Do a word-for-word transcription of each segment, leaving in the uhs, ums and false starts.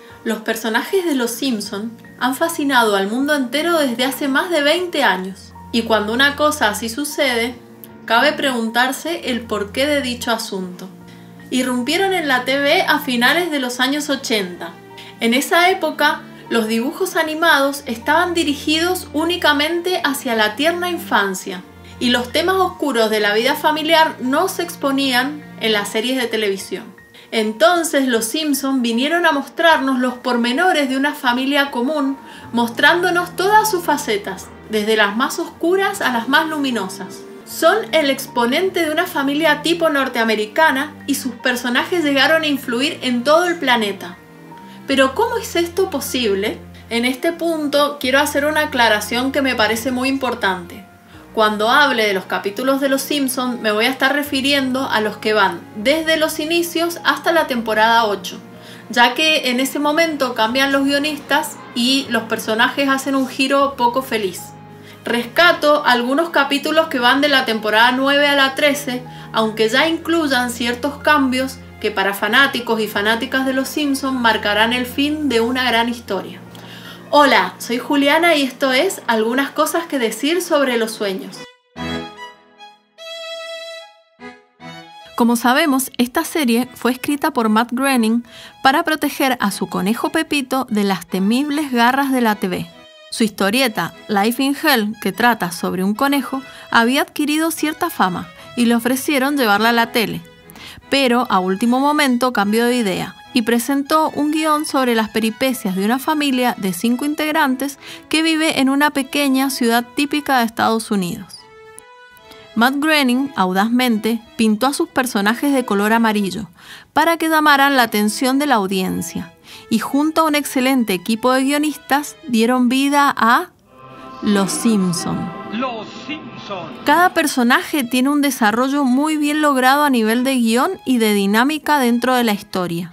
Los personajes de Los Simpson han fascinado al mundo entero desde hace más de veinte años. Y cuando una cosa así sucede, cabe preguntarse el porqué de dicho asunto. Irrumpieron en la T V a finales de los años ochenta. En esa época, los dibujos animados estaban dirigidos únicamente hacia la tierna infancia, y los temas oscuros de la vida familiar no se exponían en las series de televisión. Entonces los Simpson vinieron a mostrarnos los pormenores de una familia común, mostrándonos todas sus facetas, desde las más oscuras a las más luminosas. Son el exponente de una familia tipo norteamericana y sus personajes llegaron a influir en todo el planeta. Pero ¿cómo es esto posible? En este punto quiero hacer una aclaración que me parece muy importante. Cuando hable de los capítulos de Los Simpson me voy a estar refiriendo a los que van desde los inicios hasta la temporada ocho, ya que en ese momento cambian los guionistas y los personajes hacen un giro poco feliz. Rescato algunos capítulos que van de la temporada nueve a la trece, aunque ya incluyan ciertos cambios que para fanáticos y fanáticas de Los Simpson marcarán el fin de una gran historia. Hola, soy Juliana y esto es Algunas cosas que decir sobre los sueños. Como sabemos, esta serie fue escrita por Matt Groening para proteger a su conejo Pepito de las temibles garras de la T V. Su historieta, Life in Hell, que trata sobre un conejo, había adquirido cierta fama y le ofrecieron llevarla a la tele. Pero a último momento cambió de idea y presentó un guión sobre las peripecias de una familia de cinco integrantes que vive en una pequeña ciudad típica de Estados Unidos. Matt Groening, audazmente, pintó a sus personajes de color amarillo para que llamaran la atención de la audiencia y junto a un excelente equipo de guionistas dieron vida a Los Simpson. Los Simpson. Cada personaje tiene un desarrollo muy bien logrado a nivel de guión y de dinámica dentro de la historia.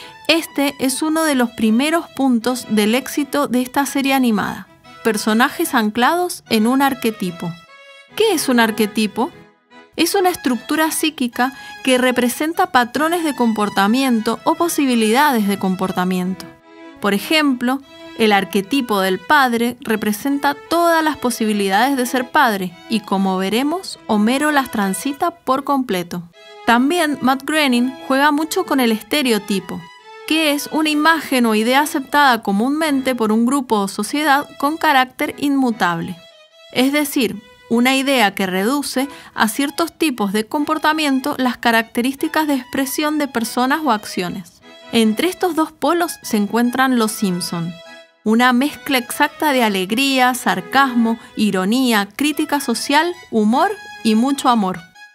Este es uno de los primeros puntos del éxito de esta serie animada. Personajes anclados en un arquetipo. ¿Qué es un arquetipo? Es una estructura psíquica que representa patrones de comportamiento o posibilidades de comportamiento. Por ejemplo, el arquetipo del padre representa todas las posibilidades de ser padre y, como veremos, Homero las transita por completo. También Matt Groening juega mucho con el estereotipo, que es una imagen o idea aceptada comúnmente por un grupo o sociedad con carácter inmutable. Es decir, una idea que reduce a ciertos tipos de comportamiento las características de expresión de personas o acciones. Entre estos dos polos se encuentran Los Simpson, una mezcla exacta de alegría, sarcasmo, ironía, crítica social, humor y mucho amor.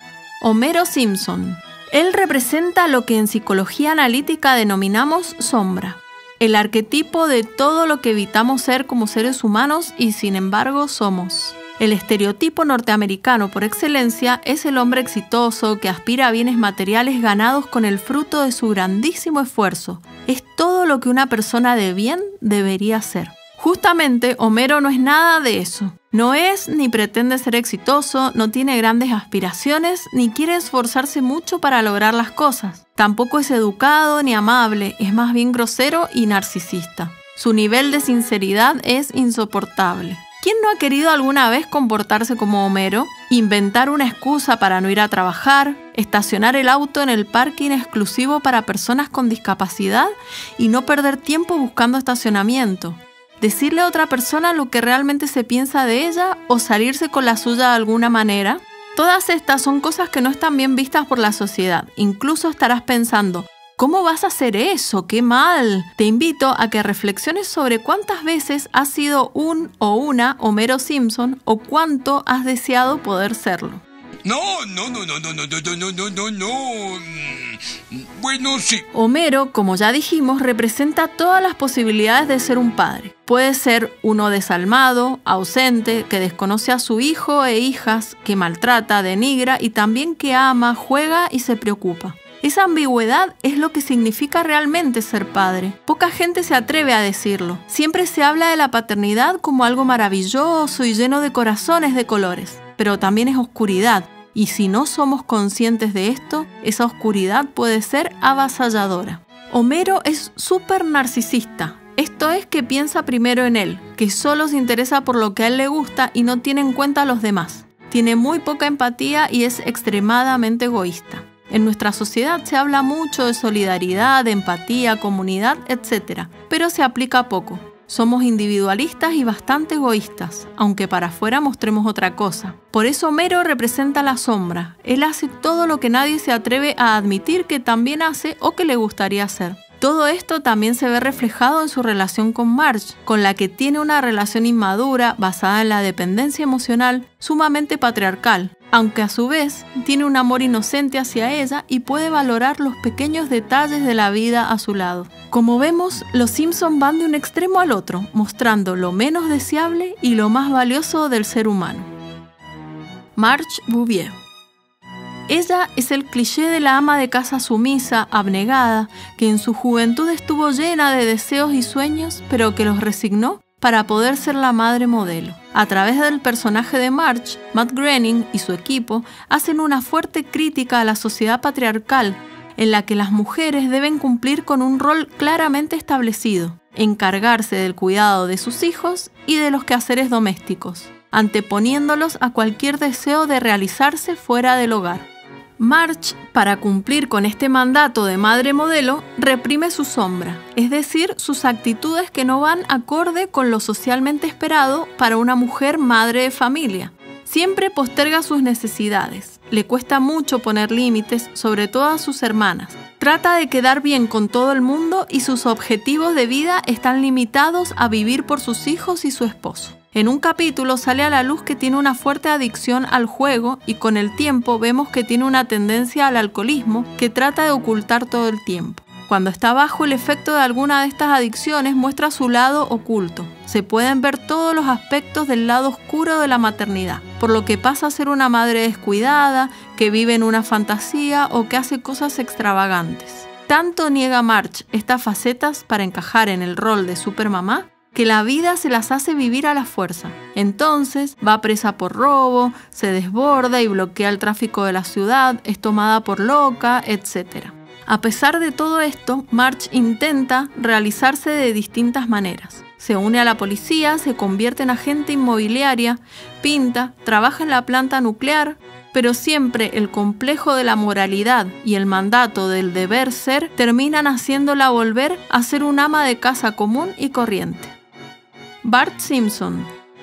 Homero Simpson. Él representa lo que en psicología analítica denominamos sombra, el arquetipo de todo lo que evitamos ser como seres humanos y sin embargo somos. El estereotipo norteamericano por excelencia es el hombre exitoso que aspira a bienes materiales ganados con el fruto de su grandísimo esfuerzo. Es todo lo que una persona de bien debería ser. Justamente, Homero no es nada de eso. No es ni pretende ser exitoso, no tiene grandes aspiraciones, ni quiere esforzarse mucho para lograr las cosas. Tampoco es educado ni amable, es más bien grosero y narcisista. Su nivel de sinceridad es insoportable. ¿Quién no ha querido alguna vez comportarse como Homero? Inventar una excusa para no ir a trabajar, estacionar el auto en el parking exclusivo para personas con discapacidad y no perder tiempo buscando estacionamiento. Decirle a otra persona lo que realmente se piensa de ella o salirse con la suya de alguna manera. Todas estas son cosas que no están bien vistas por la sociedad. Incluso estarás pensando, ¿cómo vas a hacer eso? ¡Qué mal! Te invito a que reflexiones sobre cuántas veces has sido un o una Homero Simpson o cuánto has deseado poder serlo. No, no, no, no, no, no, no, no, no, no, no. Bueno, sí. Homero, como ya dijimos, representa todas las posibilidades de ser un padre. Puede ser uno desalmado, ausente, que desconoce a su hijo e hijas, que maltrata, denigra y también que ama, juega y se preocupa. Esa ambigüedad es lo que significa realmente ser padre. Poca gente se atreve a decirlo. Siempre se habla de la paternidad como algo maravilloso y lleno de corazones de colores, pero también es oscuridad. Y si no somos conscientes de esto, esa oscuridad puede ser avasalladora. Homero es súper narcisista. Esto es que piensa primero en él, que solo se interesa por lo que a él le gusta y no tiene en cuenta a los demás. Tiene muy poca empatía y es extremadamente egoísta. En nuestra sociedad se habla mucho de solidaridad, de empatía, comunidad, etcétera, pero se aplica poco. Somos individualistas y bastante egoístas, aunque para afuera mostremos otra cosa. Por eso Homero representa la sombra. Él hace todo lo que nadie se atreve a admitir que también hace o que le gustaría hacer. Todo esto también se ve reflejado en su relación con Marge, con la que tiene una relación inmadura basada en la dependencia emocional sumamente patriarcal, aunque a su vez tiene un amor inocente hacia ella y puede valorar los pequeños detalles de la vida a su lado. Como vemos, los Simpson van de un extremo al otro, mostrando lo menos deseable y lo más valioso del ser humano. Marge Bouvier. Ella es el cliché de la ama de casa sumisa, abnegada, que en su juventud estuvo llena de deseos y sueños, pero que los resignó para poder ser la madre modelo. A través del personaje de Marge, Matt Groening y su equipo hacen una fuerte crítica a la sociedad patriarcal, en la que las mujeres deben cumplir con un rol claramente establecido, encargarse del cuidado de sus hijos y de los quehaceres domésticos, anteponiéndolos a cualquier deseo de realizarse fuera del hogar. Marge, para cumplir con este mandato de madre modelo, reprime su sombra, es decir, sus actitudes que no van acorde con lo socialmente esperado para una mujer madre de familia. Siempre posterga sus necesidades, le cuesta mucho poner límites, sobre todo a sus hermanas. Trata de quedar bien con todo el mundo y sus objetivos de vida están limitados a vivir por sus hijos y su esposo. En un capítulo sale a la luz que tiene una fuerte adicción al juego y con el tiempo vemos que tiene una tendencia al alcoholismo que trata de ocultar todo el tiempo. Cuando está bajo el efecto de alguna de estas adicciones muestra su lado oculto. Se pueden ver todos los aspectos del lado oscuro de la maternidad, por lo que pasa a ser una madre descuidada, que vive en una fantasía o que hace cosas extravagantes. Tanto niega Marge estas facetas para encajar en el rol de supermamá, que la vida se las hace vivir a la fuerza. Entonces va presa por robo, se desborda y bloquea el tráfico de la ciudad, es tomada por loca, etcétera. A pesar de todo esto, Marge intenta realizarse de distintas maneras. Se une a la policía, se convierte en agente inmobiliaria, pinta, trabaja en la planta nuclear, pero siempre el complejo de la moralidad y el mandato del deber ser terminan haciéndola volver a ser un ama de casa común y corriente. Bart Simpson.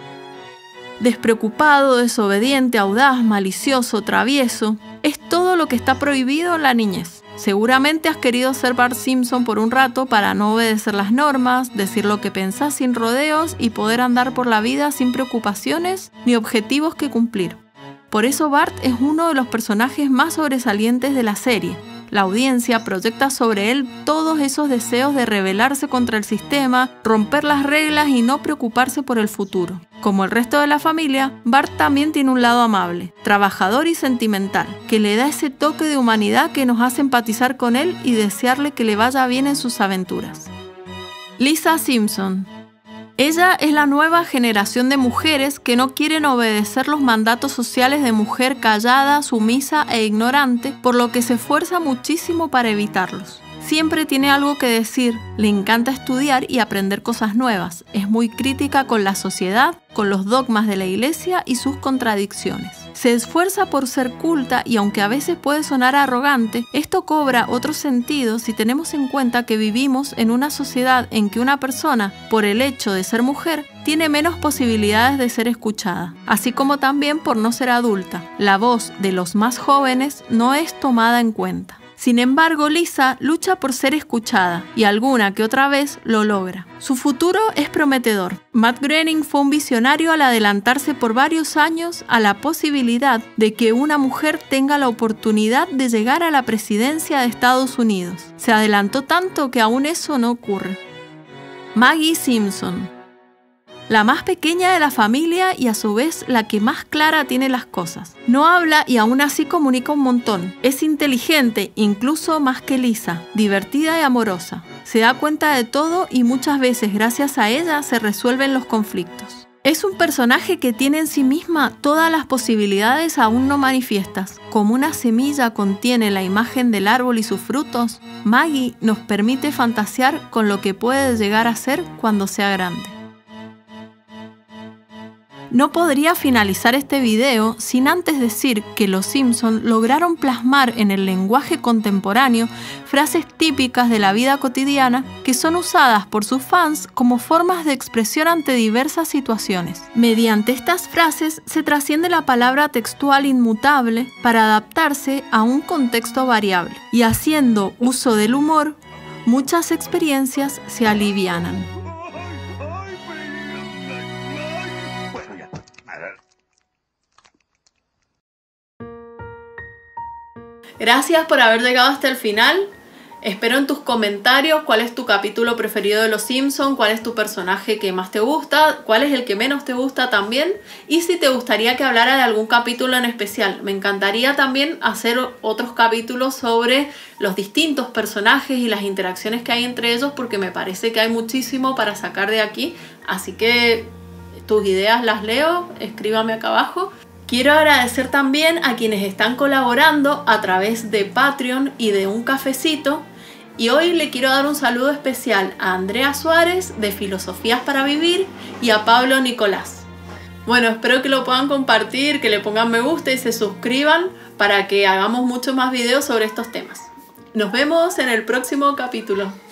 Despreocupado, desobediente, audaz, malicioso, travieso, es todo lo que está prohibido en la niñez. Seguramente has querido ser Bart Simpson por un rato para no obedecer las normas, decir lo que pensás sin rodeos y poder andar por la vida sin preocupaciones ni objetivos que cumplir. Por eso Bart es uno de los personajes más sobresalientes de la serie. La audiencia proyecta sobre él todos esos deseos de rebelarse contra el sistema, romper las reglas y no preocuparse por el futuro. Como el resto de la familia, Bart también tiene un lado amable, trabajador y sentimental, que le da ese toque de humanidad que nos hace empatizar con él y desearle que le vaya bien en sus aventuras. Lisa Simpson. Ella es la nueva generación de mujeres que no quieren obedecer los mandatos sociales de mujer callada, sumisa e ignorante, por lo que se esfuerza muchísimo para evitarlos. Siempre tiene algo que decir, le encanta estudiar y aprender cosas nuevas, es muy crítica con la sociedad, con los dogmas de la iglesia y sus contradicciones. Se esfuerza por ser culta y aunque a veces puede sonar arrogante, esto cobra otro sentido si tenemos en cuenta que vivimos en una sociedad en que una persona, por el hecho de ser mujer, tiene menos posibilidades de ser escuchada, así como también por no ser adulta. La voz de los más jóvenes no es tomada en cuenta. Sin embargo, Lisa lucha por ser escuchada y alguna que otra vez lo logra. Su futuro es prometedor. Matt Groening fue un visionario al adelantarse por varios años a la posibilidad de que una mujer tenga la oportunidad de llegar a la presidencia de Estados Unidos. Se adelantó tanto que aún eso no ocurre. Maggie Simpson. La más pequeña de la familia y a su vez la que más clara tiene las cosas. No habla y aún así comunica un montón. Es inteligente, incluso más que Lisa, divertida y amorosa. Se da cuenta de todo y muchas veces gracias a ella se resuelven los conflictos. Es un personaje que tiene en sí misma todas las posibilidades aún no manifiestas. Como una semilla contiene la imagen del árbol y sus frutos, Maggie nos permite fantasear con lo que puede llegar a ser cuando sea grande. No podría finalizar este video sin antes decir que los Simpson lograron plasmar en el lenguaje contemporáneo frases típicas de la vida cotidiana que son usadas por sus fans como formas de expresión ante diversas situaciones. Mediante estas frases se trasciende la palabra textual inmutable para adaptarse a un contexto variable, y haciendo uso del humor, muchas experiencias se alivianan. Gracias por haber llegado hasta el final. Espero en tus comentarios cuál es tu capítulo preferido de Los Simpson, cuál es tu personaje que más te gusta, cuál es el que menos te gusta también, y si te gustaría que hablara de algún capítulo en especial. Me encantaría también hacer otros capítulos sobre los distintos personajes y las interacciones que hay entre ellos, porque me parece que hay muchísimo para sacar de aquí. Así que tus ideas las leo, escríbame acá abajo. Quiero agradecer también a quienes están colaborando a través de Patreon y de un cafecito. Y hoy le quiero dar un saludo especial a Andrea Suárez de Filosofías para Vivir y a Pablo Nicolás. Bueno, espero que lo puedan compartir, que le pongan me gusta y se suscriban para que hagamos muchos más videos sobre estos temas. Nos vemos en el próximo capítulo.